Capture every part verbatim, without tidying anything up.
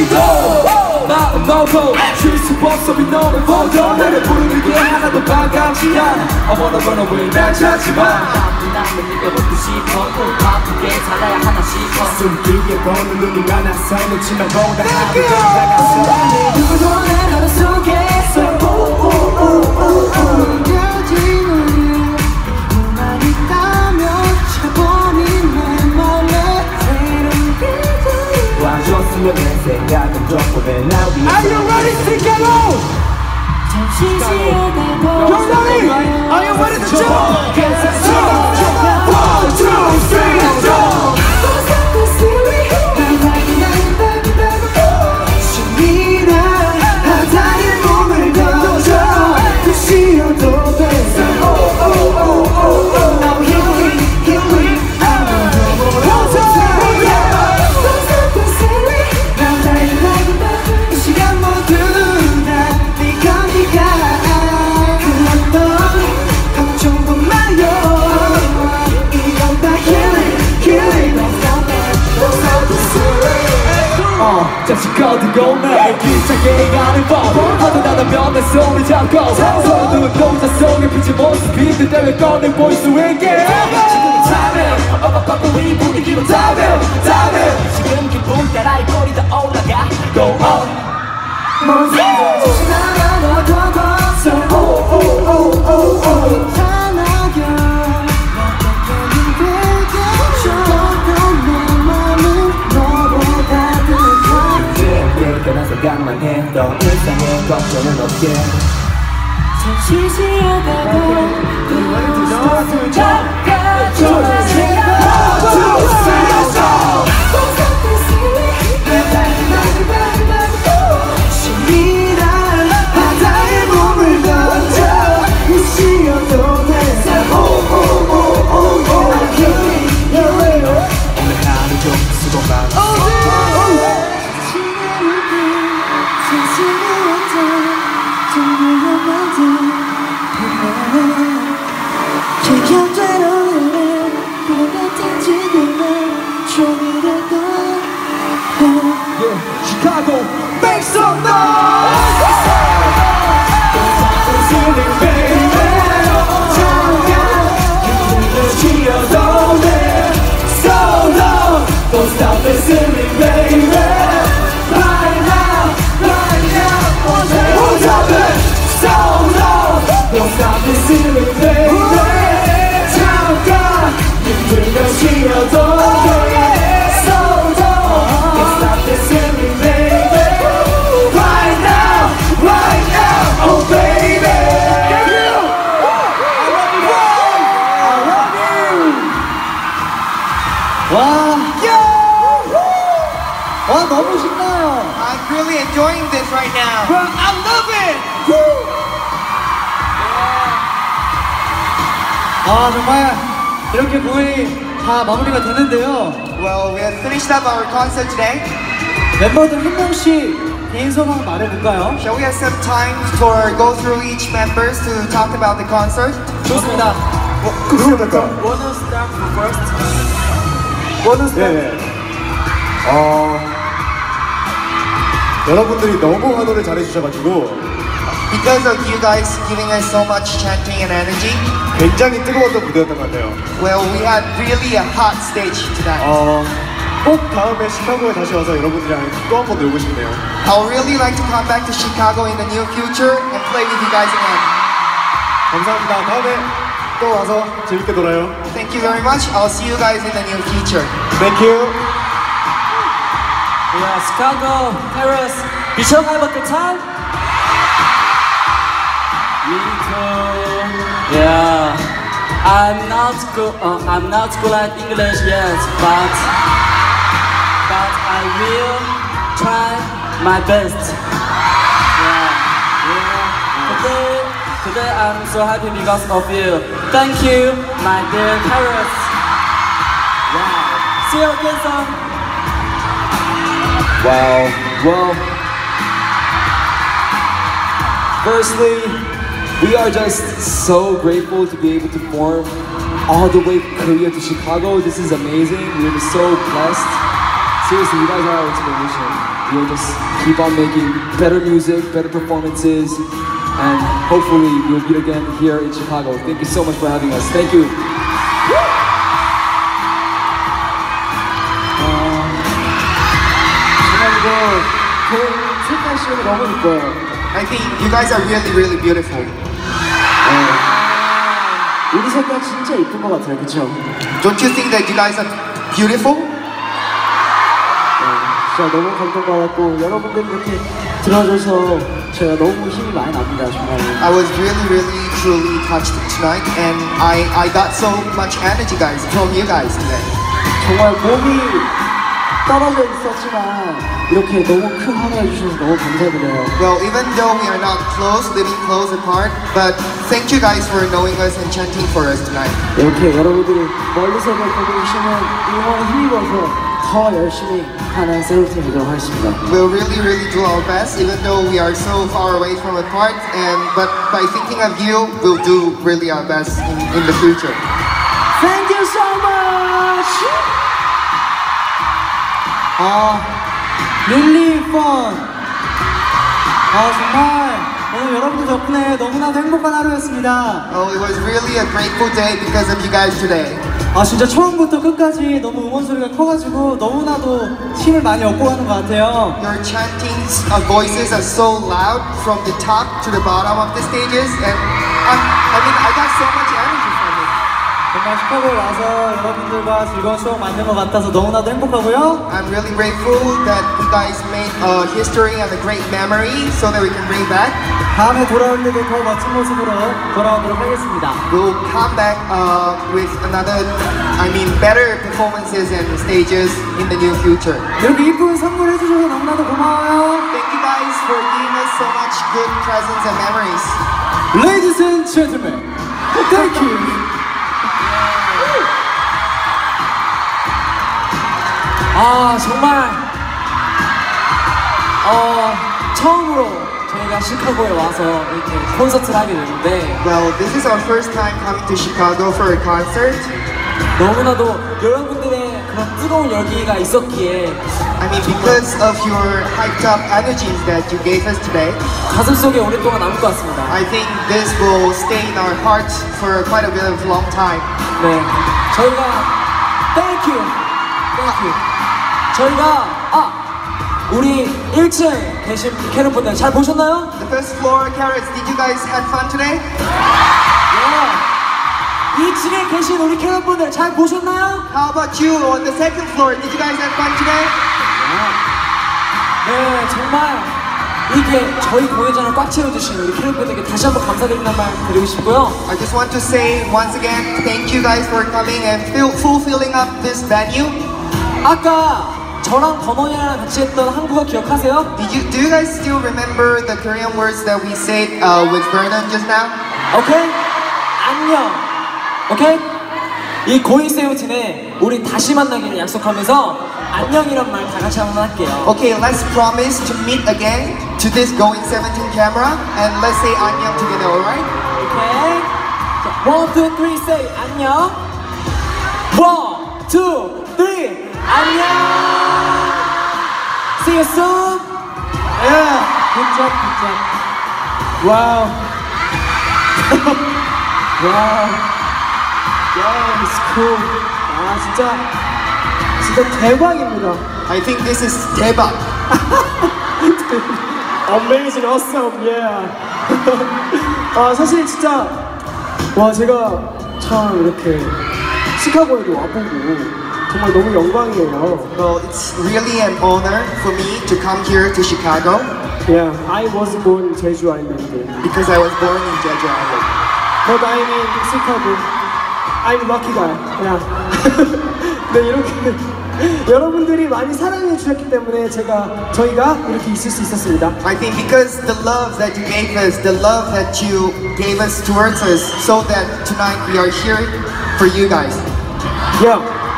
우리도 마음 먹고 쉴 수 없어 너를 보던 나를 부르는 게 하나도 반갑지 않아 I wanna run away 날 찾지마 나는 네가 먹고 싶어 꼭 바쁘게 살아야 하나 싶어 숨기게 보는 눈이 많아서 놓치면 보다 하루 더 다가서 누구도 내 하루 속에서 숨겨진 우유 너만 있다면 차버린 내 맘에 새로운 길들 와줬으면 내 생각은 덕분에 나 위해 Are you ready, Chicago? 잠시 쉬어가고 You're ready? Are you ready to jump? One, two, three, jump! 바다에 몸을 던져 또 쉬어도 돼 Now here we, here we are 난 달라고 이 시간 모두 다 네가 네가 그 어떤 걱정도 마요 이건 다 healing, healing Don't stop the feeling 어, 잠시 거두고 내 기차게 가는 법 허전하다 변의 손을 잡고 서로 눈 동자 속에 비친 모습이 그대로 꺼내 보일 수 있게 지금 time 엇박고 이 분위기로 dive dive 지금 기분 따라 이 꼬리 더 올라가 Go on 다시 나가 더 벗어 Oh oh oh oh oh 괜찮아 girl 어떻게 힘들게 줘도 내 맘은 너보다 더 이제 깨어난 생각만 해더 일상의 걱정은 없게 잠시 쉬어가고 또 잡아줘 바다에 몸을 던져 쉬어도 돼 오늘 하루 좀 수고 많았어 Chicago, make some noise! Feeling baby, 쉬어도 돼, so long. Don't stop this feeling, baby. Right now, right now, won't stop it, so long. Don't stop this feeling, baby. 잠깐, 힘들면 쉬어도 돼. 와 너무 신나요. I'm really enjoying this right now. Well, I love it. 아 정말 이렇게 공연이 다 마무리가 되는데요. Well, we have finished up our concert today. 멤버들 한 명씩 개인 소감 말해볼까요? Shall we have some time for go through each members to talk about the concert? 좋습니다. 누구부터? Wanna start first? 원은 네. 어 여러분들이 너무 환호를 잘해주셔가지고 Because of you guys giving us so much chanting and energy, 굉장히 뜨거웠던 무대였던 것 같아요. well, we had really a hot stage tonight. 어, 꼭 다음에 시카고에 다시 와서 여러분들이랑 또 한 번 놀고 싶네요. I would really like to come back to Chicago in the near future and play with you guys again. 감사합니다. 다음에 또 와서 재밌게 놀아요. Thank you very much. I'll see you guys in the near future. Thank you. Yeah, Chicago, Paris. You shall have a good time? Me too. Yeah. I'm not good. Uh, I'm not good at English yet, but but I will try my best. Yeah. Yeah. Today, today I'm so happy because of you. Thank you, my dear Paris. Wow. See you again soon. Wow, well, firstly, we are just so grateful to be able to perform all the way from Korea to Chicago. This is amazing. We're just so blessed. Seriously, you guys are our inspiration. we'll just keep on making better music, better performances, and hopefully we'll meet again here in Chicago. Thank you so much for having us. Thank you. 색깔 시험이 너무 이뻐요. I think you guys are really, really beautiful. 우리 색깔 진짜 이쁜 것 같아요, 그렇죠? Don't you think that you guys are beautiful? 진짜 너무 감동받았고 여러분들이 이렇게 들어줘서 제가 너무 힘이 많이 납니다, 정말. I was really, really, truly touched tonight, and I, I got so much energy, guys, from you guys today. 정말 몸이 떨어져 있었지만 이렇게 너무 큰 환호해 주셔서 너무 감사드려요. Well, even though we are not close, living close apart, but thank you guys for knowing us and chanting for us tonight. 이렇게 여러분들이 멀리서 보고 계시는 응원에 힘입어서 더 열심히 하는 세븐틴 되도록 하겠습니다. We'll really, really do our best, even though we are so far away from apart. And but by thinking of you, we'll do really our best in, in the future. Thank you so much. 아, 릴리 펀. 아 정말 오늘 여러분들 덕분에 너무나도 행복한 하루였습니다. Oh, it was really a grateful day because of you guys today. 아 진짜 처음부터 끝까지 너무 응원 소리가 커가지고 너무나도 힘을 많이 얻고 가는 것 같아요. Your chantings of voices are so loud from the top to the bottom of the stages, and I, I mean, I got so much energy from it. 정말 시카고에 와서 여러분들과 즐거운 추억 만든 것 같아서 너무나도 행복하고요. I'm really grateful that you guys made a history and a great memory so that we can bring back. 다음에 돌아올 때도 더 멋진 모습으로 돌아오도록 하겠습니다. We'll come back uh, with another, I mean, better performances and stages in the near future. 이렇게 이쁜 선물 해주셔서 너무나도 고마워요. Thank you guys for giving us so much good presents and memories. Ladies and gentlemen, thank you. 아 정말 어 처음으로 저희가 시카고에 와서 이렇게 콘서트를 하게 되는데 Well, this is our first time coming to Chicago for a concert. 너무나도 여러분들의 그런 뜨거운 열기가 있었기에 I mean, because of your hyped up energies that you gave us today, 가슴속에 오랫동안 남을 것 같습니다. I think this will stay in our hearts for quite a bit of long time. 네, 저희가 Thank you, Thank you. 저희가 아 우리 일 층 계신 캐럿분들 잘 보셨나요? The first floor carrots, did you guys have fun today? 네. 이 층에 계신 우리 캐럿분들 잘 보셨나요? How about you on the second floor? Did you guys have fun today? 네, 정말 이렇게 저희 공연장을 꽉 채워주신 우리 캐럿분들께 다시 한번 감사드린다는 말 드리고 싶고요. I just want to say once again, thank you guys for coming and fill, fulfilling up this venue. 아까 저랑 버논이랑 같이 했던 한국어 기억하세요? Did you, do you guys still remember the Korean words that we said uh, with Vernon just now? 오케이? 안녕. 오케이? 이 고잉 세븐틴에 우리 다시 만나기를 약속하면서 안녕이란 말 다 같이 한번 할게요. Okay, let's promise to meet again to this Going seventeen camera and let's say 안녕 together, alright? 오케이? 자, one, two, three, say 안녕. one, two, three, 안녕. See you soon. Yeah, good job, good job. Wow. wow. Yeah, it's cool. 아 진짜 진짜 대박입니다. I think this is 대박. Amazing, awesome, yeah. 아 사실 진짜 와 제가 참 이렇게 시카고에도 와보고 정말 너무 영광이에요. Well, it's really an honor for me to come here to Chicago. Yeah, I was born in Jeju Island. Because I was born in Jeju Island. But I'm in Chicago. I'm lucky guy. Yeah. 네 이렇게 여러분들이 많이 사랑해 주셨기 때문에 제가 저희가 이렇게 있을 수 있었습니다. I think because the love that you gave us, the love that you gave us towards us, so that tonight we are here for you guys. Yeah.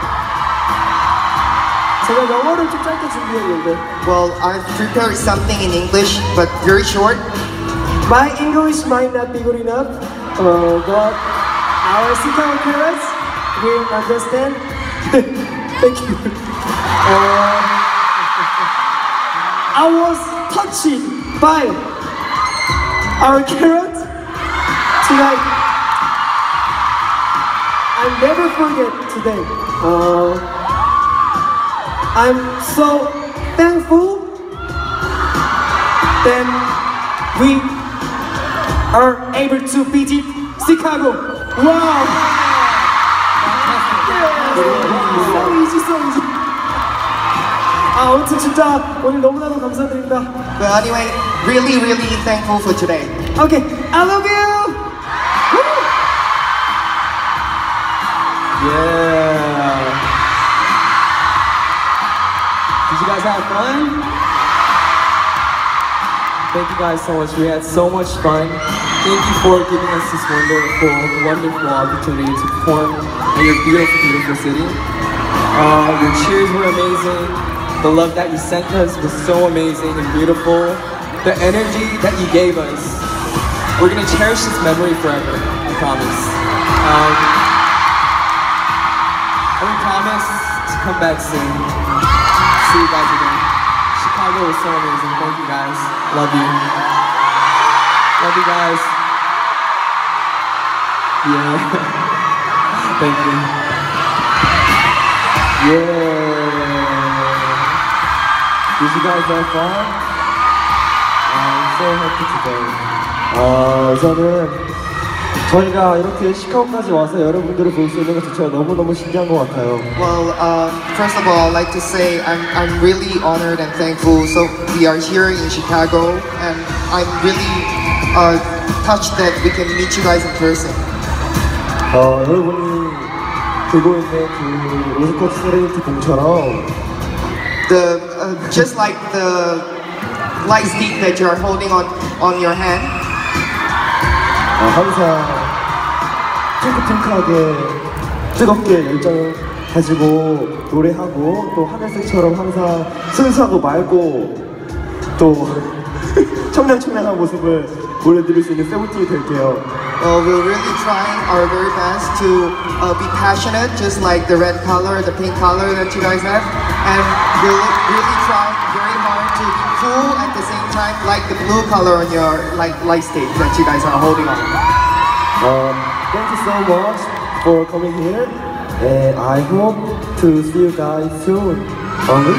제가 영어를 좀 짧게 준비했는데. Well, I've prepared something in English, but very short. My English might not be good enough, uh, but our Chicago parents will understand. Thank you. Uh, I was touched by our carrot tonight. I'll never forget today. Uh, I'm so thankful that we are able to visit Chicago. Wow! So easy, so easy. 아, 아무튼 진짜 오늘 너무나도 감사드립니다. But anyway, really, really thankful for today. Okay, I love you. Yeah. Did you guys have fun? Thank you guys so much. We had so much fun. Thank you for giving us this wonderful, wonderful opportunity to perform in your beautiful, beautiful city. Uh, your cheers were amazing. The love that you sent us was so amazing and beautiful. The energy that you gave us, we're gonna cherish this memory forever, I promise. Um, and we promise to come back soon. See you guys again. Chicago was so amazing. Thank you guys. Love you. Love you guys. Yeah. Thank you. Yeah. Did you guys have fun? I'm so happy today. 아, 우선은 저희가 이렇게 시카고까지 와서 여러분들을 볼 수 있는 것 자체가 너무너무 신기한 것 같아요. Well, um, first of all, I'd like to say I'm, I'm really honored and thankful. So we are here in Chicago, and I'm really uh, touched that we can meet you guys in person. 어, 여러분이 들고 있는 그 로스코트 세레니티 공처럼 The uh, just like the light stick that you are holding on on your hand. 어, 항상 핑크핑크하게 뜨겁게 열정을 가지고 노래하고 또 하늘색처럼 항상 순수하고 맑고 또 청량청량한 모습을 보여드릴 수 있는 세븐틴이 될게요. Uh, we're really trying our very best to uh, be passionate, just like the red color, the pink color that you guys have, and we're really trying very hard to be cool at the same time, like the blue color on your like light stick that you guys are holding on. Um, thank you so much for coming here, and I hope to see you guys soon. Only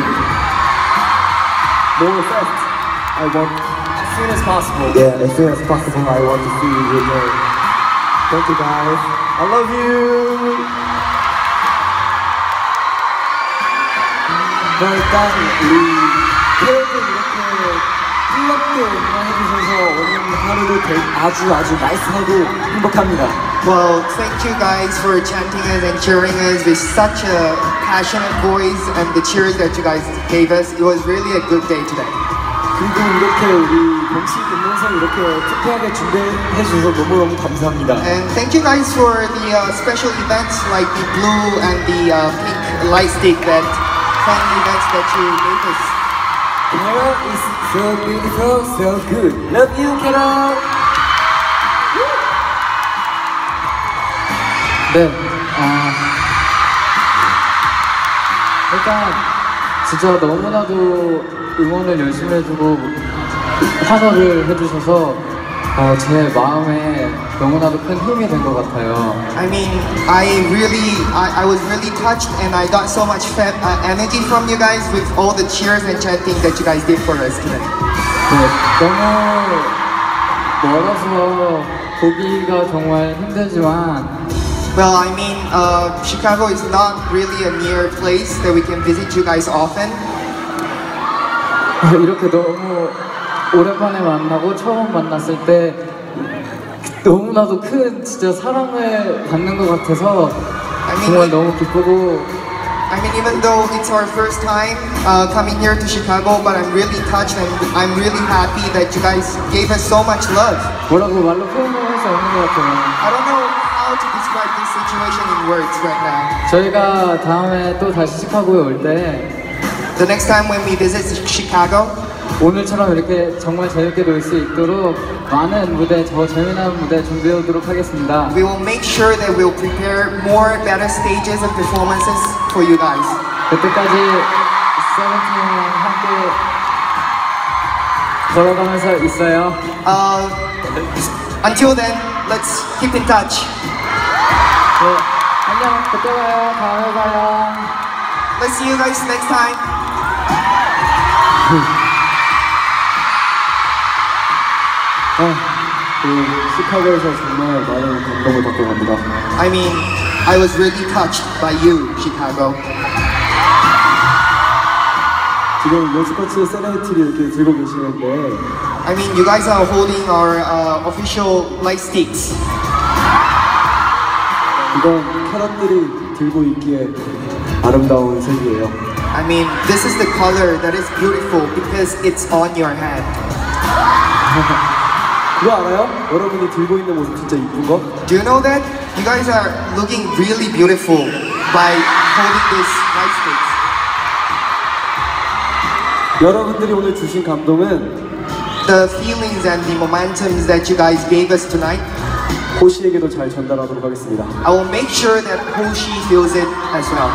more fast. I want As soon as possible. yeah, as soon as possible. I want to see you again. Thank you guys. I love you. 일단 우리 캐럿들 이렇게 뜨겁게 응원해주셔서 오늘 하루도 되게 아주 아주 나이스하고 행복합니다. Well, thank you guys for chanting us and cheering us with such a passionate voice and the cheers that you guys gave us. It was really a good day today. 그리고 이렇게 우리 공식 음원상 이렇게 특별하게 준비해 주셔서 너무너무 감사합니다. And thank you guys for the uh, special events like the blue and the uh, pink light stick that fun events that you gave us. Carol is so beautiful, so good. Love you, Carol. 네, 아 일단 진짜 너무나도 응원을 열심히 해주고 환호를 해주셔서 어, 제 마음에 너무나도 큰 힘이 된 것 같아요. I mean, I really, I, I was really touched, and I got so much fe- uh, energy from you guys with all the cheers and chanting that you guys did for us today. 네, 너무 멀어서 보기가 정말 힘들지만 Well, I mean, uh, Chicago is not really a near place that we can visit you guys often. 이렇게 너무 오랜만에 만나고 처음 만났을 때 너무나도 큰 진짜 사랑을 받는 것 같아서 정말 너무 기쁘고 I mean, even though it's our first time uh, coming here to Chicago, but I'm really touched and I'm really happy that you guys gave us so much love. 뭐라고 말로 표현을 할 수 없는 것 같아요. I don't know how to describe this situation in words right now. 저희가 다음에 또 다시 시카고에 올 때 The next time when we visit Chicago, 오늘처럼 이렇게 정말 재밌게 놀 수 있도록 많은 무대, 더 재미난 무대 준비해 오도록 하겠습니다. we will make sure that we'll prepare more better stages and performances for you guys. 그때까지 세븐틴 함께 걸어가면서 있어요. Uh, until then, let's keep in touch. 네, 안녕. 그때 봐요. 다음에 봐요. Let's see you guys next time. 아, 그 시카고에서 정말 많은 감동을 받고 갑니다. I mean, I was really touched by you, Chicago. 지금 로스코츠 세레티를 이렇게 들고 계시는데 I mean, you guys are holding our uh, official light sticks. 이건 캐럿들이 들고 있기에 아름다운 색이에요. I mean, this is the color that is beautiful because it's on your hand. 그거 알아요? 여러분이 들고 있는 모습 진짜 이쁜 거? Do you know that? You guys are looking really beautiful by holding these light sticks. 여러분들이 오늘 주신 감동은 The feelings and the momentums that you guys gave us tonight, 호시에게도 잘 전달하도록 하겠습니다. I will make sure that Hoshi feels it as well.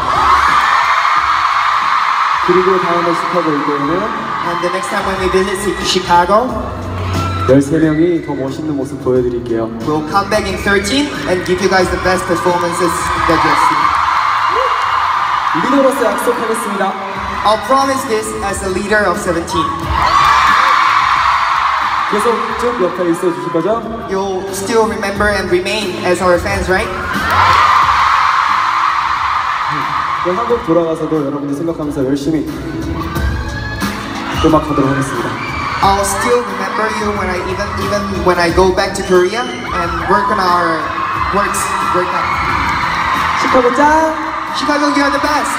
그리고 다음에 시카고 올 때에는 And the next time when we visit Chicago, 열세 명이 더 멋있는 모습 보여드릴게요. we'll come back in thirteen and give you guys the best performances that you've seen. 리더로서 약속하겠습니다. I'll promise this as a leader of seventeen. 계속 쭉 옆에 있어 주실 거죠? You'll still remember and remain as our fans, right? 그럼 한국 돌아가서도 여러분들 생각하면서 열심히 음악하도록 하겠습니다. I'll still remember you when I even even when I go back to Korea and work on our works right now. 시카고 짱! Chicago, you're the best.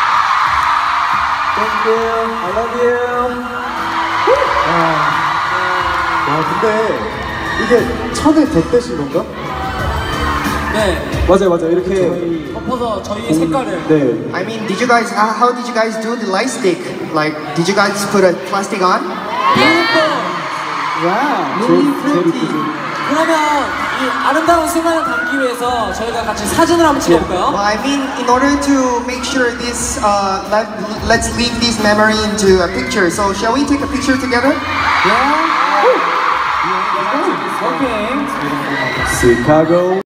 Thank you. I love you. 아, 와 근데 이게 천에 덧대신 건가? 네. 맞아요 맞아요 이렇게 저희 덮어서 저희 색깔을. 네. I mean, did you guys? How, how did you guys do the light stick? Like, did you guys put a plastic on? 와 제일 제일 이쁘죠. 그러면 이 아름다운 순간을 담기 위해서 저희가 같이 사진을 한번 찍어볼까요? Well, I mean, in order to make sure this, uh, let, let's leave this memory into a picture. So, shall we take a picture together? Yeah. Okay. 시카고.